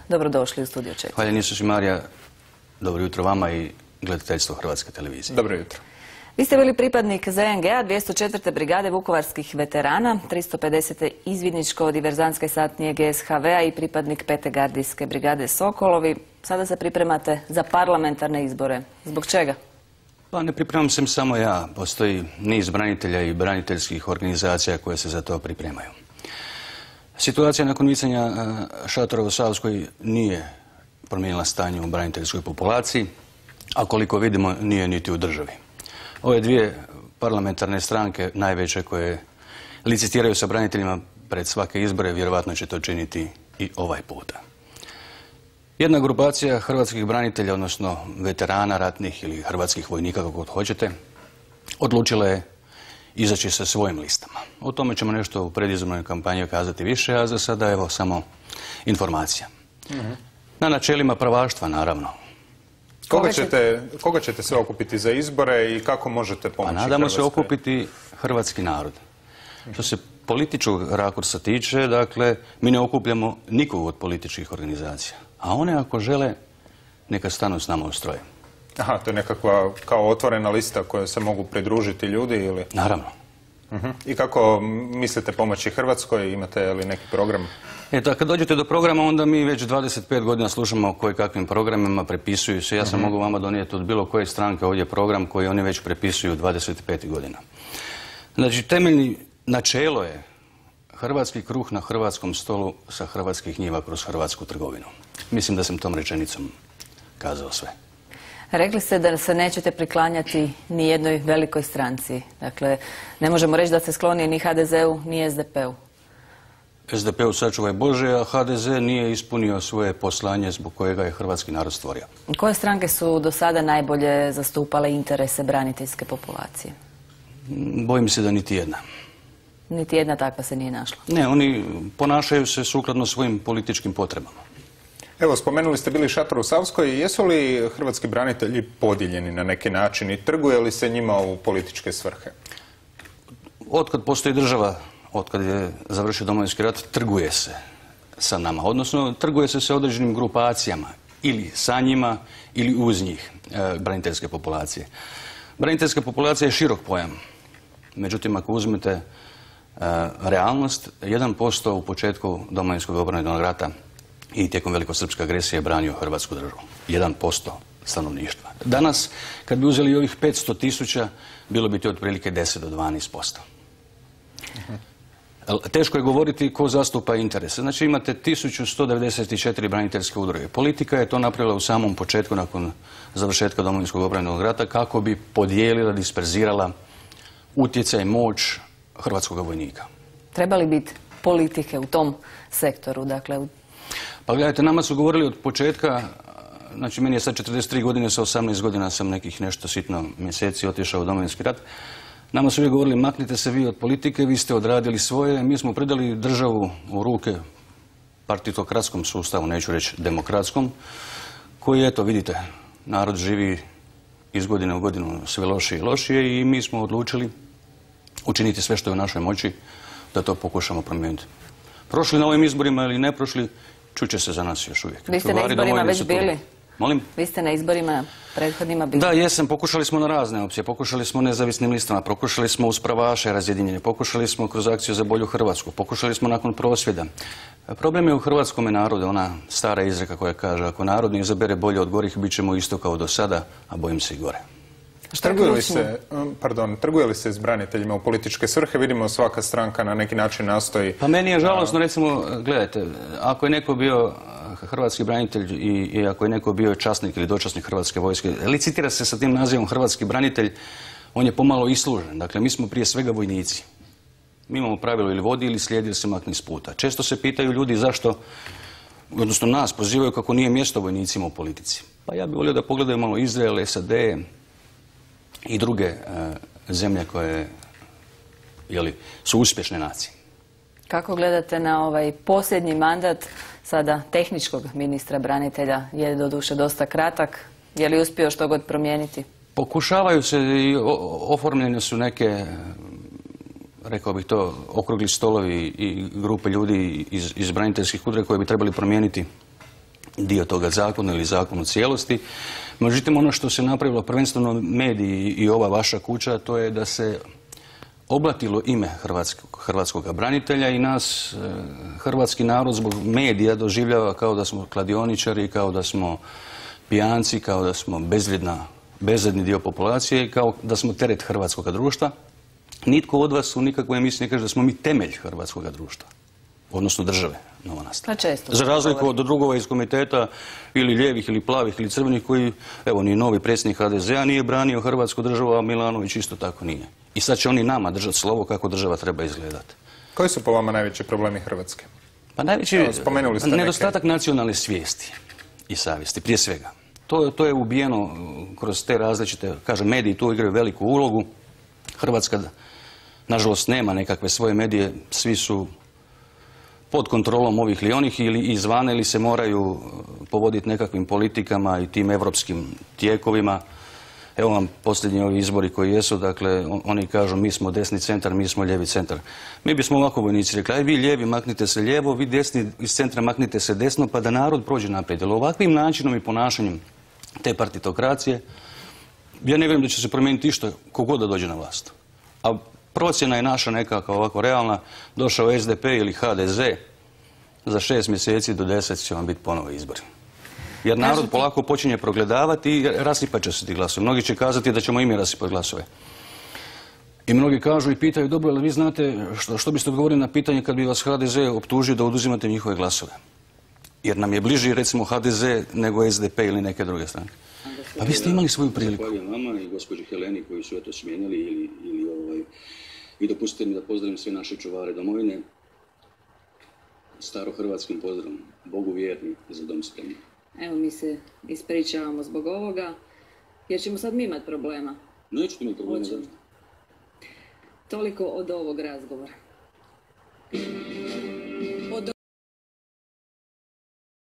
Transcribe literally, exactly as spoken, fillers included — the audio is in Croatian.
Dobrodošli u Studio četiri. Hvala Nisu Šimarija, dobro jutro vama i gledateljstvo Hrvatske televizije. Dobro jutro. Vi ste bili pripadnik Z N G-a dvjesto četvrte brigade vukovarskih veterana, tristo pedesete izvidničko-diverzantske satnije G S H V-a i pripadnik pete gardijske brigade Sokolovi. Sada se pripremate za parlamentarne izbore. Zbog čega? Pa ne pripremam se samo ja. Postoji niz branitelja i braniteljskih organizacija koje se za to pripremaju. Situacija nakon micanja šatora u Savskoj nije promijenila stanje u braniteljskoj populaciji, a koliko vidimo nije niti u državi. Ove dvije parlamentarne stranke, najveće koje licitiraju sa braniteljima pred svake izbore, vjerovatno će to činiti i ovaj puta. Jedna grupacija hrvatskih branitelja, odnosno veterana ratnih ili hrvatskih vojnika, kako god hoćete, odlučila je izaći sa svojim listama. O tome ćemo nešto u predizbornoj kampanji kazati više, a za sada evo samo informacija. Mm-hmm. Na načelima pravaštva, naravno. Koga ćete, koga ćete sve okupiti za izbore i kako možete pomoći Hrvatskoj? Pa nadamo se okupiti hrvatski narod. Što se političkog rakursa tiče, dakle, mi ne okupljamo nikog od političkih organizacija. A one ako žele, neka stanu s nama u stroju. Aha, to je nekakva kao otvorena lista kojoj se mogu pridružiti ljudi ili? Naravno. Uh-huh. I kako mislite pomoći Hrvatskoj? Imate li neki program? E, da, kad dođete do programa, onda mi već dvadeset pet godina slušamo o kojekakvim programima, prepisuju se. Ja sam uh-huh. mogu vama donijeti od bilo koje stranke ovdje program koji oni već prepisuju dvadeset pet godina. Znači, temeljni načelo je hrvatski kruh na hrvatskom stolu sa hrvatskih njiva kroz hrvatsku trgovinu. Mislim da sam tom rečenicom kazao sve. Rekli ste da se nećete priklanjati ni jednoj velikoj stranci. Dakle, ne možemo reći da ste skloni ni H D Z-u, ni S D P-u. S D P-u sačuvaj Bože, a H D Z nije ispunio svoje poslanje zbog kojega je hrvatski narod stvorio. Koje stranke su do sada najbolje zastupale interese braniteljske populacije? Bojim se da niti jedna. Niti jedna takva se nije našla? Ne, oni ponašaju se sukladno svojim političkim potrebama. Evo, spomenuli ste bili šator u Savskoj. Jesu li hrvatski branitelji podijeljeni na neki način i trguje li se njima u političke svrhe? Otkad postoji država, otkad je završio Domovinski rat, trguje se sa nama. Odnosno, trguje se sa određenim grupacijama. Ili sa njima, ili uz njih, e, braniteljske populacije. Braniteljska populacija je širok pojam. Međutim, ako uzmete e, realnost, jedan posto u početku Domovinskog obrambenog rata i tijekom velikosrpske agresije branio Hrvatsku državu. jedan posto stanovništva. Danas, kad bi uzeli ovih petsto tisuća, bilo bi to otprilike deset do dvanaest posto. Uh-huh. Teško je govoriti ko zastupa interese. Znači imate tisuću sto devedeset četiri braniteljske udruge. Politika je to napravila u samom početku, nakon završetka Domovinskog obrambenog rata, kako bi podijelila, disperzirala utjecaj, moć hrvatskog vojnika. Treba li biti politike u tom sektoru, dakle, u Pa gledajte, nama su govorili od početka, znači meni je sad četrdeset tri godine, sa osamnaest godina sam nekih nešto sitno mjeseci otišao u Domovinski rat. Nama su uvijek govorili, maknite se vi od politike, vi ste odradili svoje, mi smo predali državu u ruke partitokratskom sustavu, neću reći demokratskom, koji, eto, vidite, narod živi iz godine u godinu sve lošije i lošije i mi smo odlučili učiniti sve što je u našoj moći da to pokušamo promijeniti. Prošli na ovim izborima ili ne prošli, čuće se za nas još uvijek. Vi ste na izborima već bili? Molim? Vi ste na izborima prethodnima bili? Da, jesam. Pokušali smo na razne opcije. Pokušali smo nezavisnim listama, pokušali smo uz pravaše razjedinjenje, pokušali smo kroz akciju za bolju Hrvatsku, pokušali smo nakon prosvjeda. Problem je u hrvatskom narodu, ona stara izreka koja kaže, ako narod ne izabere bolje od gorih, bit ćemo isto kao do sada, a bojim se i gore. Trguje li se, pardon, trguje li se s braniteljima u političke svrhe? Vidimo, svaka stranka na neki način nastoji... Pa meni je žalosno, recimo, gledajte, ako je neko bio hrvatski branitelj i, i ako je neko bio časnik ili dočasnik Hrvatske vojske, licitira se sa tim nazivom hrvatski branitelj, on je pomalo islužen. Dakle, mi smo prije svega vojnici. Mi imamo pravilo ili vodi ili slijedi ili se makni s puta. Često se pitaju ljudi zašto, odnosno nas pozivaju kako nije mjesto vojnicima u politici. Pa ja bih volio da pogledaju malo Izrael, S A D i druge e, zemlje koje jeli, su uspješne nacije. Kako gledate na ovaj posljednji mandat sada tehničkog ministra branitelja? Je doduše dosta kratak. Je li uspio što god promijeniti? Pokušavaju se i oformljene su neke, rekao bih to, okrugli stolovi i grupe ljudi iz, iz braniteljskih udruga koje bi trebali promijeniti dio toga zakona ili zakon u cijelosti. Međutim, ono što se napravilo prvenstveno mediji i ova vaša kuća, to je da se oblatilo ime hrvatskog, hrvatskog branitelja i nas e, hrvatski narod zbog medija doživljava kao da smo kladioničari, kao da smo pijanci, kao da smo bezvredna, bezvredni dio populacije i kao da smo teret hrvatskog društva. Nitko od vas u nikakvoj emisiji ne kaže da smo mi temelj hrvatskog društva, odnosno države novonastale. Za razliku od drugova iz komiteta ili lijevih ili plavih ili crvenih koji, evo, ni novi predsjednik ha de zea nije branio hrvatsku državu, a Milanović isto tako nije. I sad će oni nama držati slovo kako država treba izgledati. Koji su po vama najveći problemi Hrvatske? Pa najveći je nedostatak nacionalne svijesti i savjesti, prije svega. To, to je ubijeno kroz te različite, kažem, mediji tu igraju veliku ulogu. Hrvatska, nažalost, nema nekakve svoje medije, svi su pod kontrolom ovih ili onih ili izvana ili se moraju povoditi nekakvim politikama i tim evropskim tijekovima. Evo vam posljednji ovi izbori koji jesu, dakle, oni kažu mi smo desni centar, mi smo lijevi centar. Mi bismo ovako vojnici rekli, aj vi lijevi maknite se lijevo, vi desni iz centra maknite se desno, pa da narod prođe naprijed. Jer ovakvim načinom i ponašanjem te partitokracije, ja ne vjerujem da će se promijeniti išta kogod da dođe na vlast. A procjena je naša nekakva ovako realna, došao es de pe ili ha de ze, za šest mjeseci do deset će vam biti ponovo izbori. Jer narod polako počinje progledavati i rasipat će se ti glasovi. Mnogi će kazati da ćemo i mi rasipati glasove. I mnogi kažu i pitaju, dobro, ali vi znate što, što biste odgovorili na pitanje kad bi vas ha de ze optužio da oduzimate njihove glasove? Jer nam je bliži, recimo, ha de ze nego es de pe ili neke druge stranke. Pa vi ste imali svoju priliku. Zahvaljujem vama i gospođi Heleni koji su eto smijenili ili, ili ovaj, i dopustite mi da pozdravim sve naše čuvare domovine. Starohrvatskim pozdravom. Bogu vjerni i za dom spremni. Evo, mi se ispričavamo zbog ovoga, jer ćemo sad mi imati problema. Nećete imati problema, zašto? Toliko od ovog razgovora.